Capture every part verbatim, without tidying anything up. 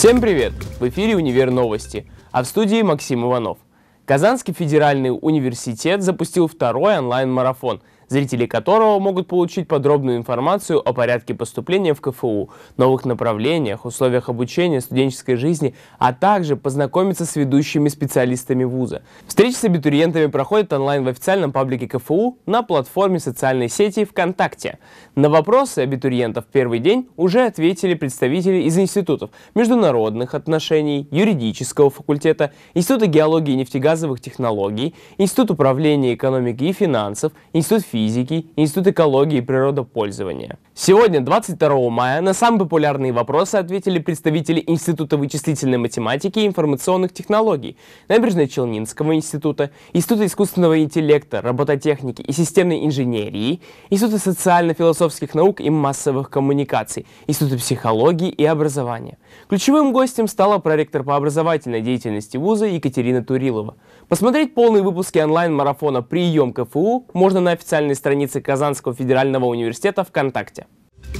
Всем привет! В эфире «Универ Новости», а в студии Максим Иванов. Казанский федеральный университет запустил второй онлайн-марафон, зрители которого могут получить подробную информацию о порядке поступления в ка эф у, новых направлениях, условиях обучения, студенческой жизни, а также познакомиться с ведущими специалистами вуза. Встречи с абитуриентами проходят онлайн в официальном паблике ка эф у на платформе социальной сети ВКонтакте. На вопросы абитуриентов в первый день уже ответили представители из институтов международных отношений, юридического факультета, Института геологии и нефтегазовых технологий, Институт управления экономики и финансов, Институт физики, Институт экологии и природопользования. Сегодня, двадцать второго мая, на самые популярные вопросы ответили представители Института вычислительной математики и информационных технологий, Набережно-Челнинского института, Института искусственного интеллекта, робототехники и системной инженерии, Института социально-философских наук и массовых коммуникаций, Института психологии и образования. Ключевым гостем стала проректор по образовательной деятельности вуза Екатерина Турилова. Посмотреть полные выпуски онлайн-марафона «Прием ка эф у» можно на официальной странице Казанского федерального университета ВКонтакте.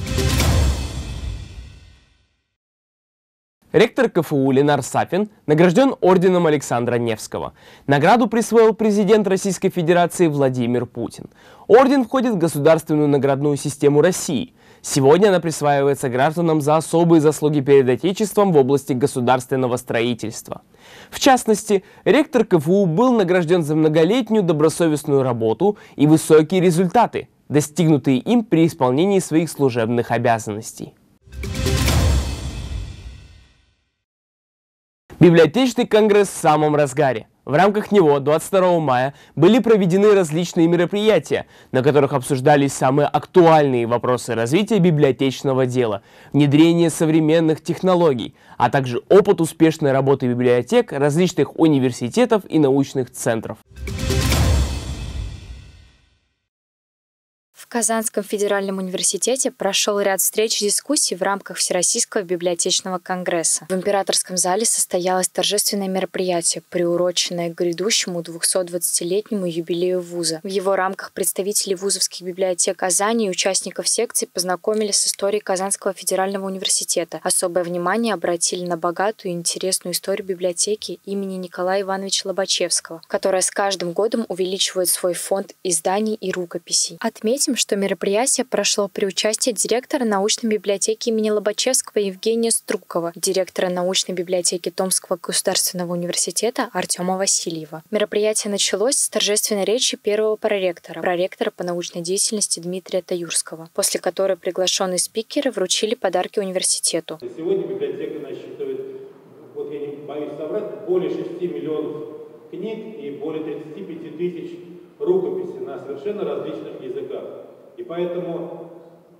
Ректор ка эф у Ленар Сафин награжден орденом Александра Невского. Награду присвоил президент Российской Федерации Владимир Путин. Орден входит в государственную наградную систему России. Сегодня она присваивается гражданам за особые заслуги перед Отечеством в области государственного строительства. В частности, ректор ка эф у был награжден за многолетнюю добросовестную работу и высокие результаты, достигнутые им при исполнении своих служебных обязанностей. Библиотечный конгресс в самом разгаре. В рамках него двадцать второго мая были проведены различные мероприятия, на которых обсуждались самые актуальные вопросы развития библиотечного дела, внедрение современных технологий, а также опыт успешной работы библиотек различных университетов и научных центров. В Казанском федеральном университете прошел ряд встреч и дискуссий в рамках Всероссийского библиотечного конгресса. В императорском зале состоялось торжественное мероприятие, приуроченное к грядущему двухсотдвадцатилетнему юбилею вуза. В его рамках представители вузовских библиотек Казани и участников секций познакомили с историей Казанского федерального университета. Особое внимание обратили на богатую и интересную историю библиотеки имени Николая Ивановича Лобачевского, которая с каждым годом увеличивает свой фонд изданий и рукописей. Отметим, что мероприятие прошло при участии директора научной библиотеки имени Лобачевского Евгения Струкова, директора научной библиотеки Томского государственного университета Артема Васильева. Мероприятие началось с торжественной речи первого проректора, проректора по научной деятельности Дмитрия Таюрского, после которой приглашенные спикеры вручили подарки университету. Сегодня библиотека насчитывает, вот я не боюсь соврать, более шести миллионов книг и более тридцати пяти тысяч рукописей на совершенно различных языках. И поэтому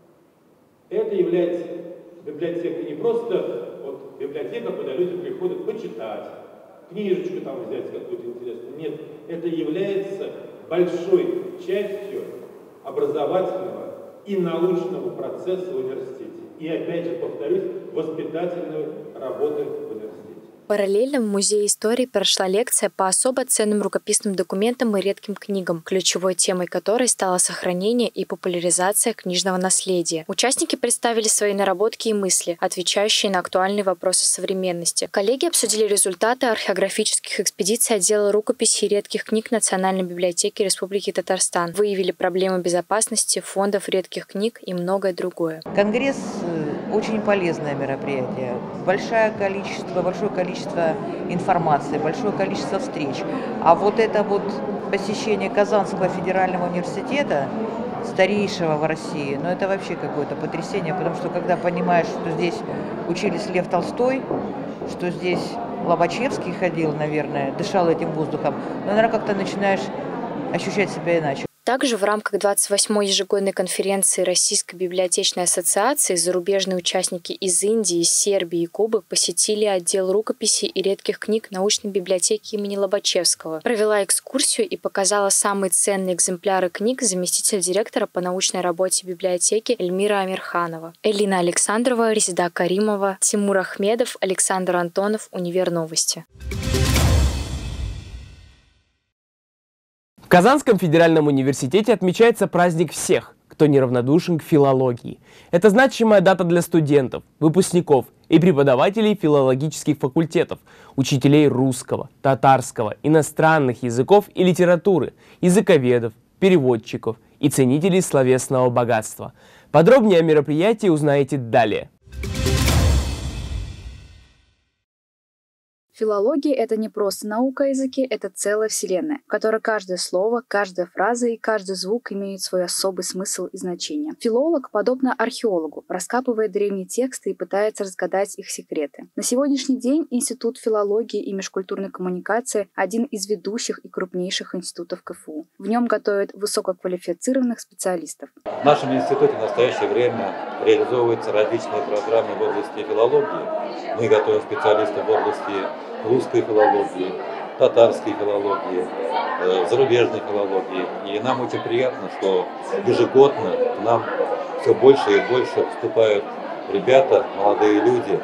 это является библиотекой не просто вот, библиотека, куда люди приходят почитать, книжечку там взять какую-то интересную. Нет, это является большой частью образовательного и научного процесса в университете. И опять же, повторюсь, воспитательной работы в университете. Параллельно в Музее истории прошла лекция по особо ценным рукописным документам и редким книгам, ключевой темой которой стало сохранение и популяризация книжного наследия. Участники представили свои наработки и мысли, отвечающие на актуальные вопросы современности. Коллеги обсудили результаты археографических экспедиций отдела рукописей и редких книг Национальной библиотеки Республики Татарстан, выявили проблемы безопасности, фондов редких книг и многое другое. Конгресс очень полезное мероприятие. Большое количество, большое количество информации, большое количество встреч. А вот это вот посещение Казанского федерального университета, старейшего в России, ну это вообще какое-то потрясение, потому что когда понимаешь, что здесь учились Лев Толстой, что здесь Лобачевский ходил, наверное, дышал этим воздухом, ну, наверное, как-то начинаешь ощущать себя иначе. Также в рамках двадцать восьмой ежегодной конференции Российской библиотечной ассоциации зарубежные участники из Индии, Сербии и Кубы посетили отдел рукописей и редких книг научной библиотеки имени Лобачевского. Провела экскурсию и показала самые ценные экземпляры книг заместитель директора по научной работе библиотеки Эльмира Амирханова. Элина Александрова, Резида Каримова, Тимур Ахмедов, Александр Антонов, Универ Новости. В Казанском федеральном университете отмечается праздник всех, кто неравнодушен к филологии. Это значимая дата для студентов, выпускников и преподавателей филологических факультетов, учителей русского, татарского, иностранных языков и литературы, языковедов, переводчиков и ценителей словесного богатства. Подробнее о мероприятии узнаете далее. Филология – это не просто наука о языке, это целая вселенная, в которой каждое слово, каждая фраза и каждый звук имеют свой особый смысл и значение. Филолог, подобно археологу, раскапывает древние тексты и пытается разгадать их секреты. На сегодняшний день Институт филологии и межкультурной коммуникации – один из ведущих и крупнейших институтов ка эф у. В нем готовят высококвалифицированных специалистов. В нашем институте в настоящее время реализовываются различные программы в области филологии. Мы готовим специалистов в области русской филологии, татарской филологии, э, зарубежной филологии. И нам очень приятно, что ежегодно к нам все больше и больше поступают ребята, молодые люди,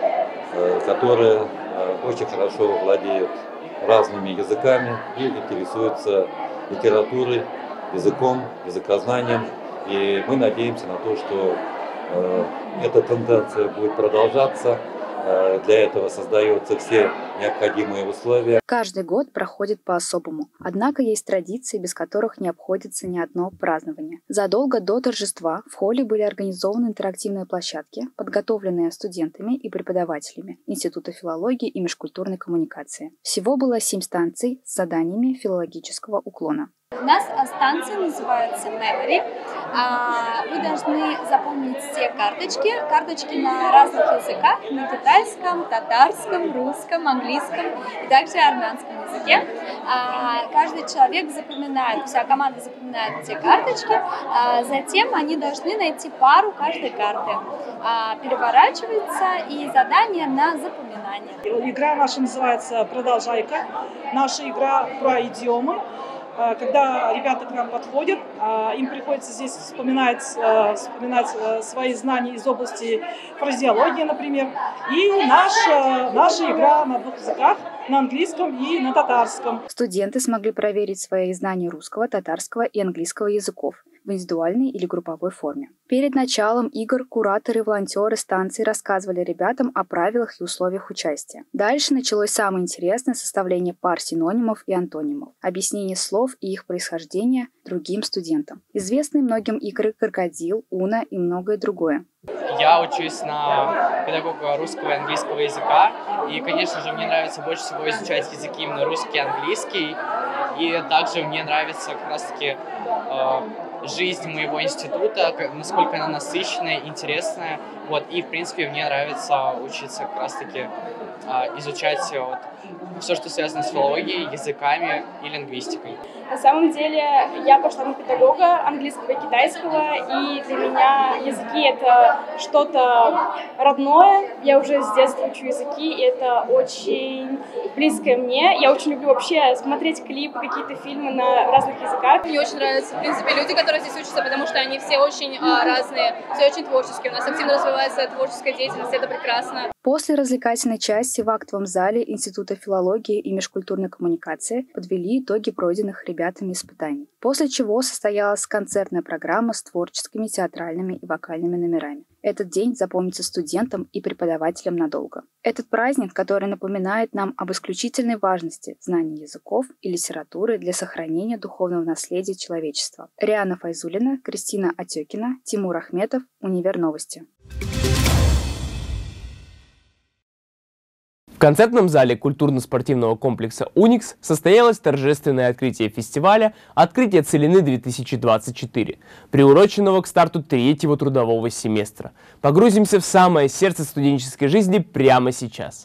э, которые э, очень хорошо владеют разными языками и интересуются литературой, языком, языкознанием. И мы надеемся на то, что э, эта тенденция будет продолжаться. Для этого создаются все необходимые условия. Каждый год проходит по-особому. Однако есть традиции, без которых не обходится ни одно празднование. Задолго до торжества в холле были организованы интерактивные площадки, подготовленные студентами и преподавателями Института филологии и межкультурной коммуникации. Всего было семь станций с заданиями филологического уклона. У нас станция называется Memory. Вы должны запомнить все карточки. Карточки на разных языках, на китайском, татарском, русском, английском и также армянском языке. Каждый человек запоминает, вся команда запоминает эти карточки. Затем они должны найти пару каждой карты. Переворачивается и задание на запоминание. Игра наша называется «Продолжайка». Наша игра про идиомы. Когда ребята к нам подходят, им приходится здесь вспоминать, вспоминать свои знания из области фразеологии, например. И наша, наша игра на двух языках, на английском и на татарском. Студенты смогли проверить свои знания русского, татарского и английского языков в индивидуальной или групповой форме. Перед началом игр кураторы и волонтеры станции рассказывали ребятам о правилах и условиях участия. Дальше началось самое интересное — составление пар синонимов и антонимов, объяснение слов и их происхождения другим студентам. Известны многим игры «Крокодил», «Уно» и многое другое. Я учусь на педагога русского и английского языка, и, конечно же, мне нравится больше всего изучать языки именно русский и английский, и также мне нравится как раз-таки э, жизнь моего института, насколько она насыщенная, интересная, вот, и, в принципе, мне нравится учиться как раз-таки э, изучать вот, все, что связано с филологией, языками и лингвистикой. На самом деле я пошла на педагога английского и китайского, и для меня языки — это что-то родное. Я уже с детства учу языки, и это очень близкое мне. Я очень люблю вообще смотреть клипы, какие-то фильмы на разных языках. Мне очень нравятся, в принципе, люди, которые здесь учатся, потому что они все очень а, разные, все очень творческие. У нас активно развивается творческая деятельность, это прекрасно. После развлекательной части в актовом зале Института филологии и межкультурной коммуникации подвели итоги пройденных ребятами испытаний, после чего состоялась концертная программа с творческими, театральными и вокальными номерами. Этот день запомнится студентам и преподавателям надолго. Этот праздник, который напоминает нам об исключительной важности знания языков и литературы для сохранения духовного наследия человечества. Риана Файзулина, Кристина Отекина, Тимур Ахметов, Универ Новости. В концертном зале культурно-спортивного комплекса «Уникс» состоялось торжественное открытие фестиваля «Открытие Целины-две тысячи двадцать четыре», приуроченного к старту третьего трудового семестра. Погрузимся в самое сердце студенческой жизни прямо сейчас.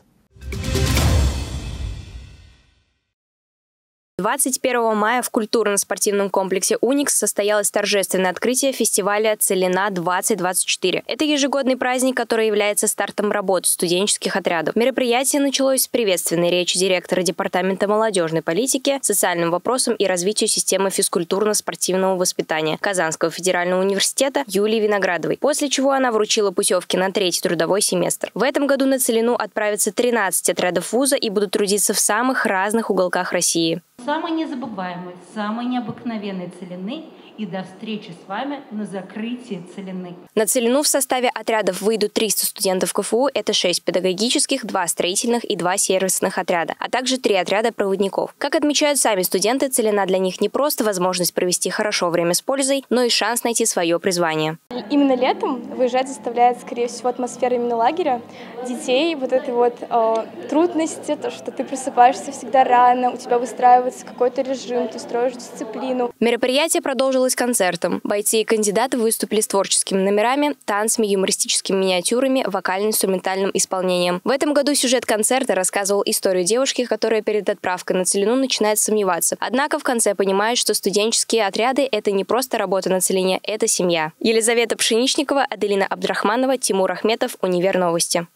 двадцать первого мая в культурно-спортивном комплексе «Уникс» состоялось торжественное открытие фестиваля «Целина-двадцать двадцать четыре». Это ежегодный праздник, который является стартом работы студенческих отрядов. Мероприятие началось с приветственной речи директора Департамента молодежной политики, социальным вопросам и развитию системы физкультурно-спортивного воспитания Казанского федерального университета Юлии Виноградовой, после чего она вручила путевки на третий трудовой семестр. В этом году на Целину отправятся тринадцать отрядов вуза и будут трудиться в самых разных уголках России. самой незабываемой, самой необыкновенной целины и до встречи с вами на закрытии целины. На целину в составе отрядов выйдут триста студентов ка эф у, это шесть педагогических, два строительных и два сервисных отряда, а также три отряда проводников. Как отмечают сами студенты, целина для них не просто возможность провести хорошо время с пользой, но и шанс найти свое призвание. Именно летом выезжать заставляет, скорее всего, атмосфера именно лагеря. Детей, вот этой вот э, трудности, то, что ты просыпаешься всегда рано, у тебя выстраивается какой-то режим, ты строишь дисциплину. Мероприятие продолжилось концертом. Бойцы и кандидаты выступили с творческими номерами, танцами, юмористическими миниатюрами, вокально-инструментальным исполнением. В этом году сюжет концерта рассказывал историю девушки, которая перед отправкой на целину начинает сомневаться. Однако в конце понимает, что студенческие отряды – это не просто работа на целине, это семья. Елизавета Пшеничникова, Аделина Абдрахманова, Тимур Ахметов, Универ Новости.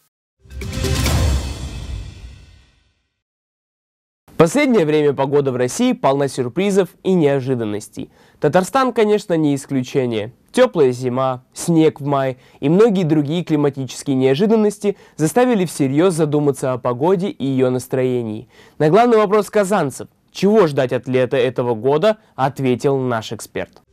В последнее время погода в России полна сюрпризов и неожиданностей. Татарстан, конечно, не исключение. Теплая зима, снег в мае и многие другие климатические неожиданности заставили всерьез задуматься о погоде и ее настроении. На главный вопрос казанцев – чего ждать от лета этого года, ответил наш эксперт.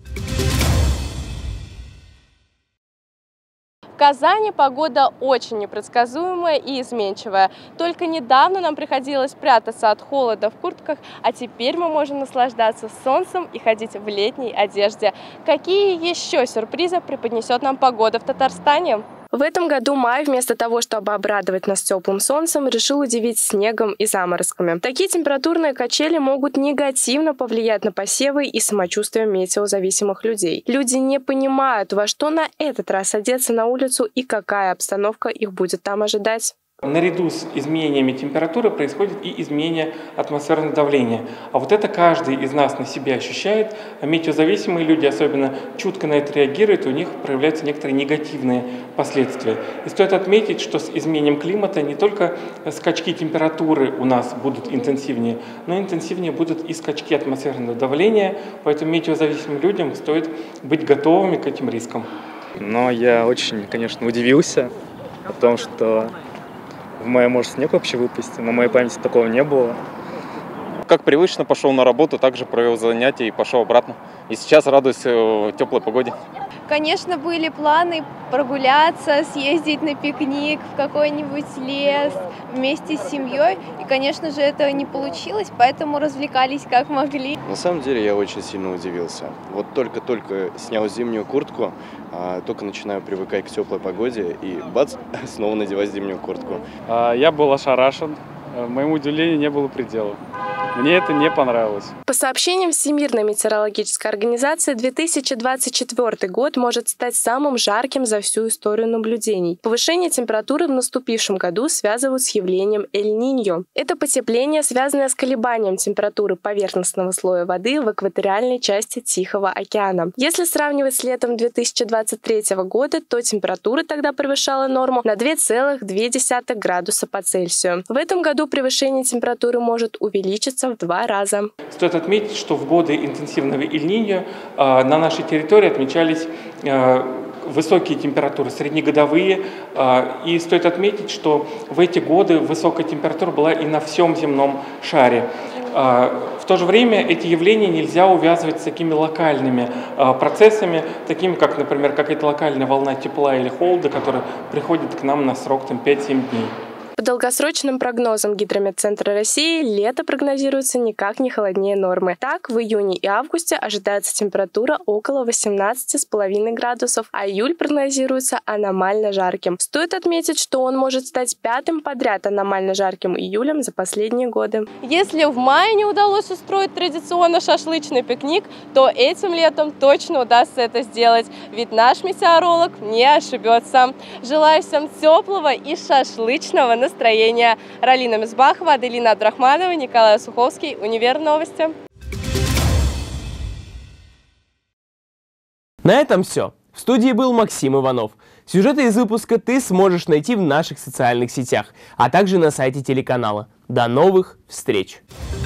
В Казани погода очень непредсказуемая и изменчивая. Только недавно нам приходилось прятаться от холода в куртках, а теперь мы можем наслаждаться солнцем и ходить в летней одежде. Какие еще сюрпризы преподнесет нам погода в Татарстане? В этом году май вместо того, чтобы обрадовать нас теплым солнцем, решил удивить снегом и заморозками. Такие температурные качели могут негативно повлиять на посевы и самочувствие метеозависимых людей. Люди не понимают, во что на этот раз одеться на улицу и какая обстановка их будет там ожидать. Наряду с изменениями температуры происходит и изменение атмосферного давления. А вот это каждый из нас на себе ощущает. А метеозависимые люди особенно чутко на это реагируют, и у них проявляются некоторые негативные последствия. И стоит отметить, что с изменением климата не только скачки температуры у нас будут интенсивнее, но и интенсивнее будут и скачки атмосферного давления. Поэтому метеозависимым людям стоит быть готовыми к этим рискам. Но я очень, конечно, удивился о том, что в мае может снег вообще выпасть. На моей памяти такого не было. Как привычно, пошел на работу, также провел занятия и пошел обратно. И сейчас радуюсь теплой погоде. Конечно, были планы прогуляться, съездить на пикник в какой-нибудь лес вместе с семьей. И, конечно же, это не получилось, поэтому развлекались как могли. На самом деле я очень сильно удивился. Вот только-только снял зимнюю куртку, а, только начинаю привыкать к теплой погоде и бац, снова надевать зимнюю куртку. Я был ошарашен, моему удивлению не было предела. Мне это не понравилось. По сообщениям Всемирной метеорологической организации, две тысячи двадцать четвёртый год может стать самым жарким за всю историю наблюдений. Повышение температуры в наступившем году связывают с явлением Эль-Ниньо. Это потепление, связанное с колебанием температуры поверхностного слоя воды в экваториальной части Тихого океана. Если сравнивать с летом две тысячи двадцать третьего года, то температура тогда превышала норму на два целых две десятых градуса по Цельсию. В этом году превышение температуры может увеличиться в два раза. Стоит отметить, что в годы интенсивного Эль-Ниньо э, на нашей территории отмечались э, высокие температуры, среднегодовые. Э, и стоит отметить, что в эти годы высокая температура была и на всем земном шаре. Э, в то же время эти явления нельзя увязывать с такими локальными э, процессами, такими как, например, какая-то локальная волна тепла или холода, которая приходит к нам на срок там, пять-семь дней. По долгосрочным прогнозам Гидрометцентра России, лето прогнозируется никак не холоднее нормы. Так, в июне и августе ожидается температура около восемнадцати с половиной градусов, а июль прогнозируется аномально жарким. Стоит отметить, что он может стать пятым подряд аномально жарким июлем за последние годы. Если в мае не удалось устроить традиционно шашлычный пикник, то этим летом точно удастся это сделать, ведь наш метеоролог не ошибется. Желаю всем теплого и шашлычного настроения. Настроение. Ралина Мизбахова, Аделина Абдрахманова, Николай Суховский, Универ Новости. На этом все. В студии был Максим Иванов. Сюжеты из выпуска ты сможешь найти в наших социальных сетях, а также на сайте телеканала. До новых встреч!